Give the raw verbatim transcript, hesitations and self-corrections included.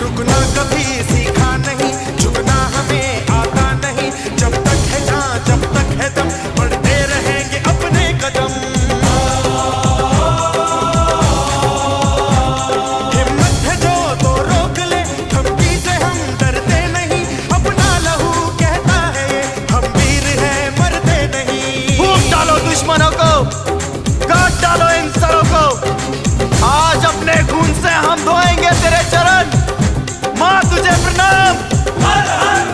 रुकना कभी सीखा नहीं, झुकना हमें आता नहीं। जब तक है जान, जब तक है दम, बढ़ते रहेंगे अपने कदम। हिम्मत है जो तो रोक ले, धमकी से हम डरते नहीं। अपना लहू कहता है ये, हम वीर हैं मरते नहीं। फूंक डालो दुश्मनों को, काट डालो इन सरों को। आज अपने खून से हम धोएंगे तेरे चरण। माँ तुझे प्रणाम। हर हर